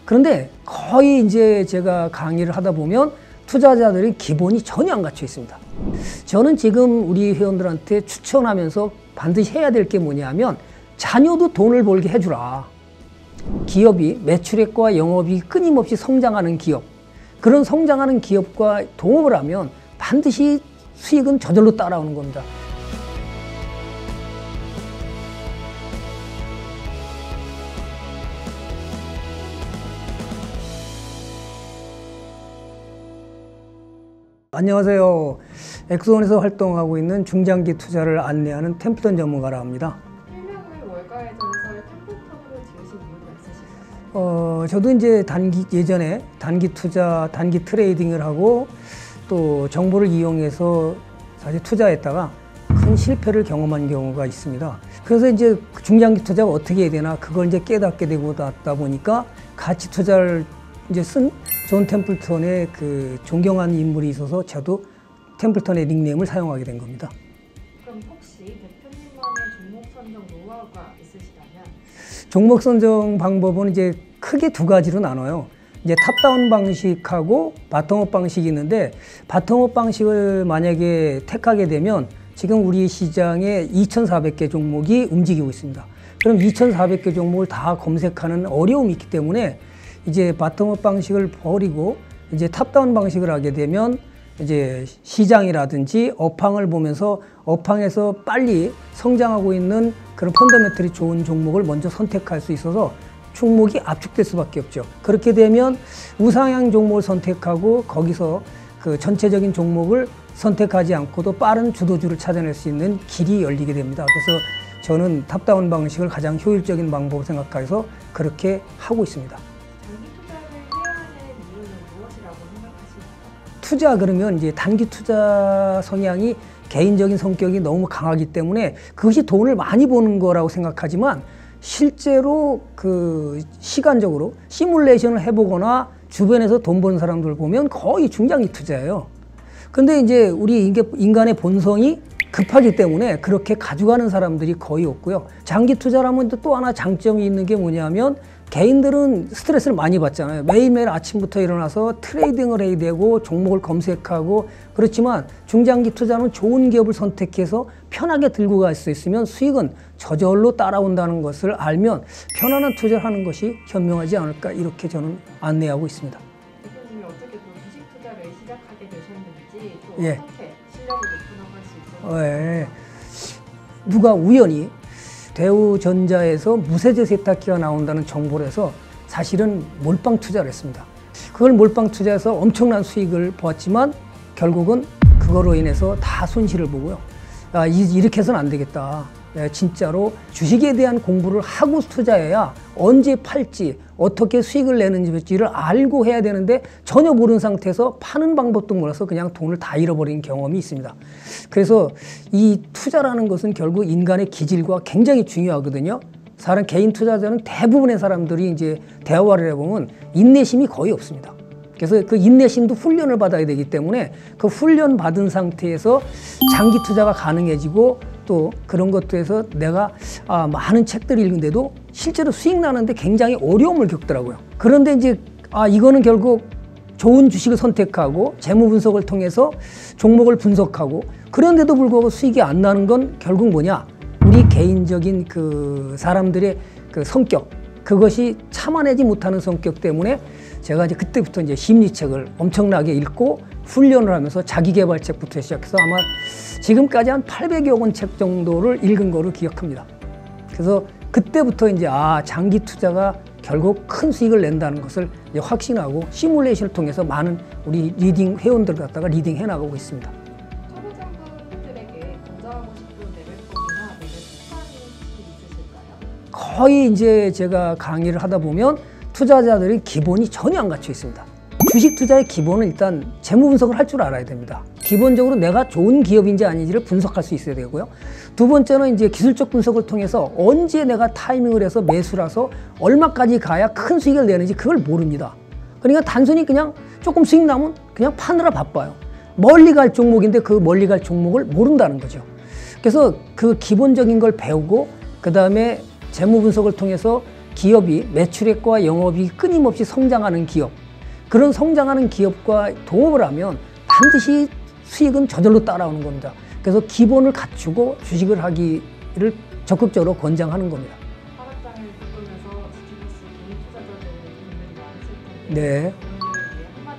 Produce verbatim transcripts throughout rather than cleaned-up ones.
그런데 거의 이제 제가 강의를 하다 보면 투자자들이 기본이 전혀 안 갖춰 있습니다. 저는 지금 우리 회원들한테 추천하면서 반드시 해야 될 게 뭐냐면 자녀도 돈을 벌게 해주라. 기업이 매출액과 영업이 끊임없이 성장하는 기업, 그런 성장하는 기업과 동업을 하면 반드시 수익은 저절로 따라오는 겁니다. 안녕하세요. 엑소원에서 활동하고 있는 중장기 투자를 안내하는 템플턴 전문가라 합니다. 일명을 월가의 전설 템플턴으로 지으신 이유가 있으실까요? 어, 저도 이제 단기, 예전에 단기 투자, 단기 트레이딩을 하고 또 정보를 이용해서 사실 투자했다가 큰 실패를 경험한 경우가 있습니다. 그래서 이제 중장기 투자가 어떻게 해야 되나 그걸 이제 깨닫게 되고 나다 보니까 가치 투자를 이제 쓴 존 템플턴의 그 존경하는 인물이 있어서 저도 템플턴의 닉네임을 사용하게 된 겁니다. 그럼 혹시 대표님만의 종목 선정 노하우가 있으시다면? 종목 선정 방법은 이제 크게 두 가지로 나눠요. 이제 탑다운 방식하고 바텀업 방식이 있는데, 바텀업 방식을 만약에 택하게 되면 지금 우리 시장에 이천사백 개 종목이 움직이고 있습니다. 그럼 이천사백 개 종목을 다 검색하는 어려움이 있기 때문에 이제 바텀업 방식을 버리고 이제 탑다운 방식을 하게 되면 이제 시장이라든지 업황을 보면서 업황에서 빨리 성장하고 있는 그런 펀더멘털이 좋은 종목을 먼저 선택할 수 있어서 종목이 압축될 수밖에 없죠. 그렇게 되면 우상향 종목을 선택하고 거기서 그 전체적인 종목을 선택하지 않고도 빠른 주도주를 찾아낼 수 있는 길이 열리게 됩니다. 그래서 저는 탑다운 방식을 가장 효율적인 방법으로 생각해서 그렇게 하고 있습니다. 투자 그러면 이제 단기 투자 성향이 개인적인 성격이 너무 강하기 때문에 그것이 돈을 많이 버는 거라고 생각하지만 실제로 그 시간적으로 시뮬레이션을 해보거나 주변에서 돈 버는 사람들 보면 거의 중장기 투자예요. 근데 이제 우리 인간의 본성이 급하기 때문에 그렇게 가져가는 사람들이 거의 없고요. 장기 투자라면 또 하나 장점이 있는 게 뭐냐면 개인들은 스트레스를 많이 받잖아요. 매일매일 아침부터 일어나서 트레이딩을 해야 되고 종목을 검색하고, 그렇지만 중장기 투자는 좋은 기업을 선택해서 편하게 들고 갈 수 있으면 수익은 저절로 따라온다는 것을 알면 편안한 투자를 하는 것이 현명하지 않을까, 이렇게 저는 안내하고 있습니다. 대표님이 어떻게 또 주식 투자를 시작하게 되셨는지, 또 예. 어떻게 실력을 높여나갈 수 있었는지. 예. 누가 우연히 대우전자에서 무세제 세탁기가 나온다는 정보를 해서 사실은 몰빵 투자를 했습니다. 그걸 몰빵 투자해서 엄청난 수익을 보았지만 결국은 그거로 인해서 다 손실을 보고요. 아, 이렇게 해서는 안 되겠다. 진짜로 주식에 대한 공부를 하고 투자해야 언제 팔지, 어떻게 수익을 내는지를 알고 해야 되는데 전혀 모르는 상태에서 파는 방법도 몰라서 그냥 돈을 다 잃어버린 경험이 있습니다. 그래서 이 투자라는 것은 결국 인간의 기질과 굉장히 중요하거든요. 사람 개인 투자자는 대부분의 사람들이 이제 대화를 해보면 인내심이 거의 없습니다. 그래서 그 인내심도 훈련을 받아야 되기 때문에 그 훈련 받은 상태에서 장기 투자가 가능해지고, 또 그런 것들에서 내가 아, 많은 책들을 읽는데도 실제로 수익 나는데 굉장히 어려움을 겪더라고요. 그런데 이제 아, 이거는 결국 좋은 주식을 선택하고 재무 분석을 통해서 종목을 분석하고, 그런데도 불구하고 수익이 안 나는 건 결국 뭐냐, 우리 개인적인 그 사람들의 그 성격, 그것이 참아내지 못하는 성격 때문에 제가 이제 그때부터 이제 심리책을 엄청나게 읽고 훈련을 하면서 자기계발책부터 시작해서 아마 지금까지 한 팔백여 권 책 정도를 읽은 거로 기억합니다. 그래서 그때부터 이제 아, 장기 투자가 결국 큰 수익을 낸다는 것을 이제 확신하고 시뮬레이션을 통해서 많은 우리 리딩 회원들 갖다가 리딩 해 나가고 있습니다. 초보자분들에게 권장하고 싶은 레벨법이나 레벨 추천이 있으실까요? 거의 이제 제가 강의를 하다 보면 투자자들이 기본이 전혀 안 갖춰 있습니다. 주식 투자의 기본은 일단 재무 분석을 할 줄 알아야 됩니다. 기본적으로 내가 좋은 기업인지 아닌지를 분석할 수 있어야 되고요. 두 번째는 이제 기술적 분석을 통해서 언제 내가 타이밍을 해서 매수라서 얼마까지 가야 큰 수익을 내는지 그걸 모릅니다. 그러니까 단순히 그냥 조금 수익 나면 그냥 파느라 바빠요. 멀리 갈 종목인데 그 멀리 갈 종목을 모른다는 거죠. 그래서 그 기본적인 걸 배우고 그 다음에 재무 분석을 통해서 기업이 매출액과 영업이 끊임없이 성장하는 기업, 그런 성장하는 기업과 동업을 하면 반드시 수익은 저절로 따라오는 겁니다. 그래서 기본을 갖추고 주식을 하기를 적극적으로 권장하는 겁니다. 하락장을 겪으면서 지키고 있는 투자자들이 많으실 텐데 네. 오늘 한마디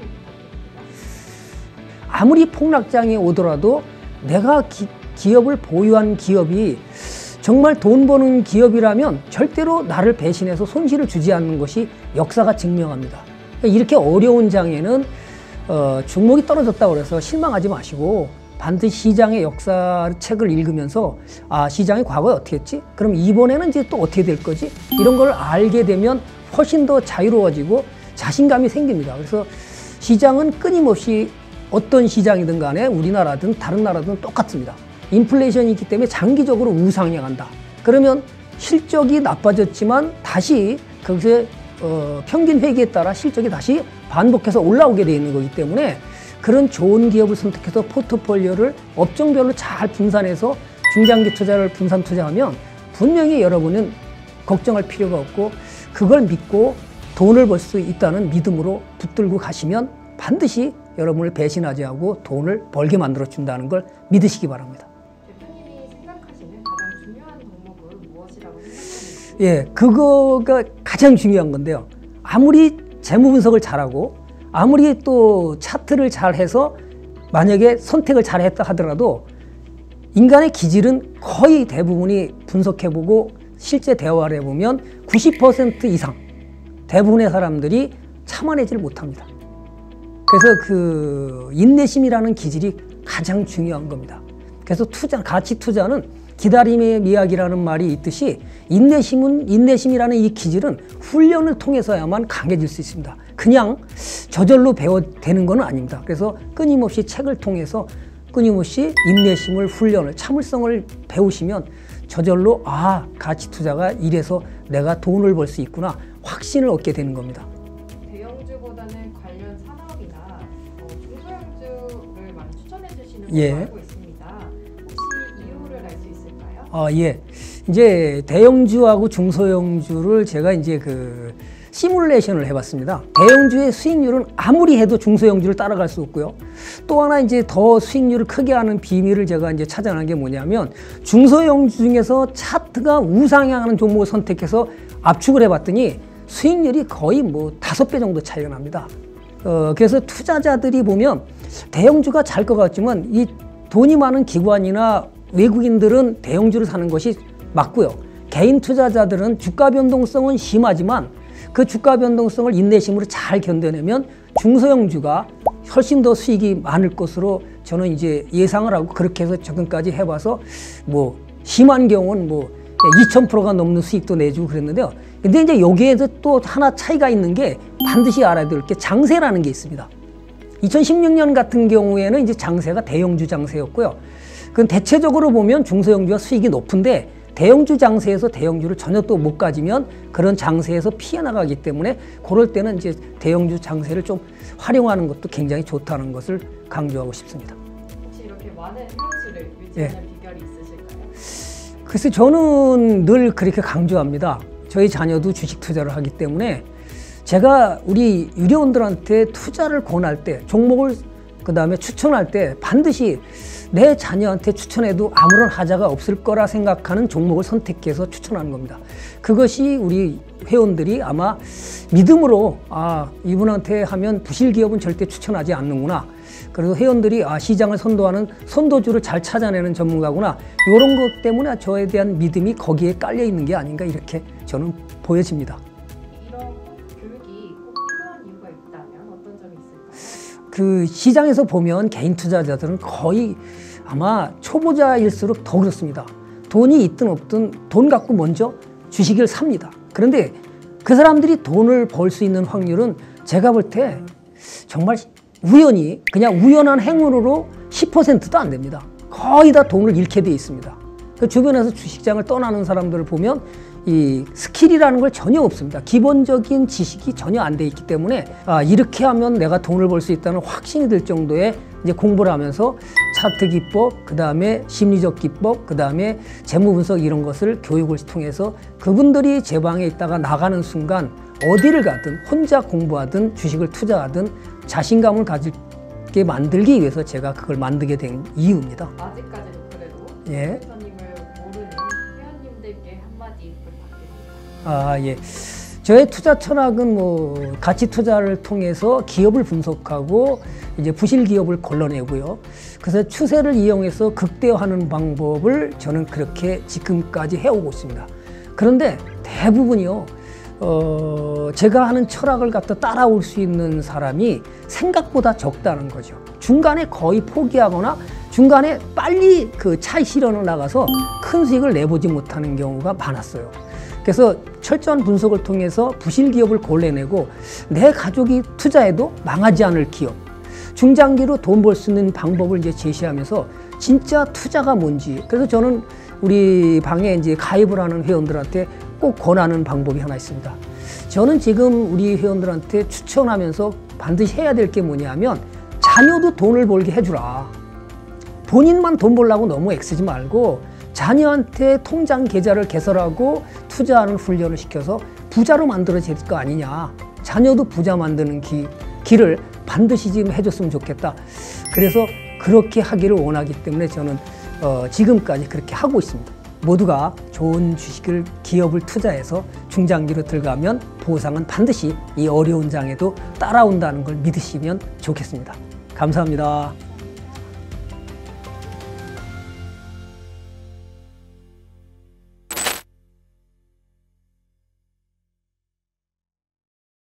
부탁드립니다. 아무리 폭락장이 오더라도 내가 기, 기업을 보유한 기업이 정말 돈 버는 기업이라면 절대로 나를 배신해서 손실을 주지 않는 것이 역사가 증명합니다. 이렇게 어려운 장에는 어, 종목이 떨어졌다고 해서 실망하지 마시고 반드시 시장의 역사책을 읽으면서 아, 시장이 과거에 어떻게 했지? 그럼 이번에는 이제 또 어떻게 될 거지? 이런 걸 알게 되면 훨씬 더 자유로워지고 자신감이 생깁니다. 그래서 시장은 끊임없이 어떤 시장이든 간에 우리나라든 다른 나라든 똑같습니다. 인플레이션이 있기 때문에 장기적으로 우상향한다. 그러면 실적이 나빠졌지만 다시 그것의 어, 평균 회귀에 따라 실적이 다시 반복해서 올라오게 되어 있는 거기 때문에 그런 좋은 기업을 선택해서 포트폴리오를 업종별로 잘 분산해서 중장기 투자를 분산 투자하면 분명히 여러분은 걱정할 필요가 없고 그걸 믿고 돈을 벌 수 있다는 믿음으로 붙들고 가시면 반드시 여러분을 배신하지 않고 돈을 벌게 만들어준다는 걸 믿으시기 바랍니다. 대표님이 생각하시는 가장 중요한 덕목은 무엇이라고 생각하세요? 예, 그거가 가장 중요한 건데요. 아무리 재무 분석을 잘하고 아무리 또 차트를 잘해서 만약에 선택을 잘했다 하더라도 인간의 기질은 거의 대부분이 분석해보고 실제 대화를 해보면 구십 퍼센트 이상 대부분의 사람들이 참아내지를 못합니다. 그래서 그 인내심이라는 기질이 가장 중요한 겁니다. 그래서 투자, 가치 투자는 기다림의 미학이라는 말이 있듯이 인내심은, 인내심이라는 이 기질은 훈련을 통해서야만 강해질 수 있습니다. 그냥 저절로 배워되는 건 아닙니다. 그래서 끊임없이 책을 통해서 끊임없이 인내심을 훈련을, 참을성을 배우시면 저절로 아, 가치 투자가 이래서 내가 돈을 벌 수 있구나 확신을 얻게 되는 겁니다. 대형주보다는 관련 산업이나 어, 중소형주를 많이 추천해 주시는 예. 걸로 알고 있습니다. 혹시 이유를 알 수 있을까요? 아, 예. 이제 대형주하고 중소형주를 제가 이제 그 시뮬레이션을 해봤습니다. 대형주의 수익률은 아무리 해도 중소형주를 따라갈 수 없고요. 또 하나 이제 더 수익률을 크게 하는 비밀을 제가 이제 찾아낸 게 뭐냐면 중소형주 중에서 차트가 우상향하는 종목을 선택해서 압축을 해봤더니 수익률이 거의 뭐 다섯 배 정도 차이가 납니다. 어, 그래서 투자자들이 보면 대형주가 잘 것 같지만 이 돈이 많은 기관이나 외국인들은 대형주를 사는 것이 맞고요. 개인 투자자들은 주가 변동성은 심하지만 그 주가 변동성을 인내심으로 잘 견뎌내면 중소형주가 훨씬 더 수익이 많을 것으로 저는 이제 예상을 하고 그렇게 해서 접근까지 해봐서 뭐 심한 경우는 뭐 이천 퍼센트가 넘는 수익도 내주고 그랬는데요. 근데 이제 여기에서 또 하나 차이가 있는 게 반드시 알아야 될 게 장세라는 게 있습니다. 이천십육 년 같은 경우에는 이제 장세가 대형주 장세였고요. 그건 대체적으로 보면 중소형주가 수익이 높은데 대형주 장세에서 대형주를 전혀 또 못 가지면 그런 장세에서 피해 나가기 때문에 그럴 때는 이제 대형주 장세를 좀 활용하는 것도 굉장히 좋다는 것을 강조하고 싶습니다. 혹시 이렇게 많은 회원수를 유지하는 예. 비결이 있으실까요? 글쎄 저는 늘 그렇게 강조합니다. 저희 자녀도 주식 투자를 하기 때문에 제가 우리 유료원들한테 투자를 권할 때 종목을 그 다음에 추천할 때 반드시 내 자녀한테 추천해도 아무런 하자가 없을 거라 생각하는 종목을 선택해서 추천하는 겁니다. 그것이 우리 회원들이 아마 믿음으로 아 이분한테 하면 부실 기업은 절대 추천하지 않는구나. 그래서 회원들이 아 시장을 선도하는 선도주를 잘 찾아내는 전문가구나. 이런 것 때문에 저에 대한 믿음이 거기에 깔려 있는 게 아닌가 이렇게 저는 보여집니다. 이런 교육이 꼭 필요한 이유가 있다면 어떤 점이 있을까요? 그 시장에서 보면 개인 투자자들은 거의 아마 초보자일수록 더 그렇습니다. 돈이 있든 없든 돈 갖고 먼저 주식을 삽니다. 그런데 그 사람들이 돈을 벌 수 있는 확률은 제가 볼 때 정말 우연히 그냥 우연한 행운으로 십 퍼센트도 안 됩니다. 거의 다 돈을 잃게 돼 있습니다. 그 주변에서 주식장을 떠나는 사람들을 보면 이 스킬이라는 걸 전혀 없습니다. 기본적인 지식이 전혀 안 돼 있기 때문에 아, 이렇게 하면 내가 돈을 벌 수 있다는 확신이 들 정도의 이제 공부를 하면서 차트 기법, 그 다음에 심리적 기법, 그 다음에 재무 분석 이런 것을 교육을 통해서 그분들이 제 방에 있다가 나가는 순간 어디를 가든 혼자 공부하든 주식을 투자하든 자신감을 가지게 만들기 위해서 제가 그걸 만들게 된 이유입니다. 아직까지도 그래도 예. 대표님을 모르는 회원님들께 한마디 부탁드립니다. 아, 예. 저의 투자 철학은 뭐 가치 투자를 통해서 기업을 분석하고 이제 부실 기업을 걸러내고요. 그래서 추세를 이용해서 극대화하는 방법을 저는 그렇게 지금까지 해오고 있습니다. 그런데 대부분이요, 어, 제가 하는 철학을 갖다 따라올 수 있는 사람이 생각보다 적다는 거죠. 중간에 거의 포기하거나 중간에 빨리 그 차익 실현을 나가서 큰 수익을 내보지 못하는 경우가 많았어요. 그래서 철저한 분석을 통해서 부실 기업을 골라내고 내 가족이 투자해도 망하지 않을 기업, 중장기로 돈 벌 수 있는 방법을 이제 제시하면서 진짜 투자가 뭔지. 그래서 저는 우리 방에 이제 가입을 하는 회원들한테 꼭 권하는 방법이 하나 있습니다. 저는 지금 우리 회원들한테 추천하면서 반드시 해야 될 게 뭐냐면 자녀도 돈을 벌게 해주라. 본인만 돈 벌려고 너무 애쓰지 말고 자녀한테 통장 계좌를 개설하고 투자하는 훈련을 시켜서 부자로 만들어질 거 아니냐. 자녀도 부자 만드는 기, 길을 반드시 지금 해줬으면 좋겠다. 그래서 그렇게 하기를 원하기 때문에 저는 어, 지금까지 그렇게 하고 있습니다. 모두가 좋은 주식을, 기업을 투자해서 중장기로 들어가면 보상은 반드시 이 어려운 장에도 따라온다는 걸 믿으시면 좋겠습니다. 감사합니다.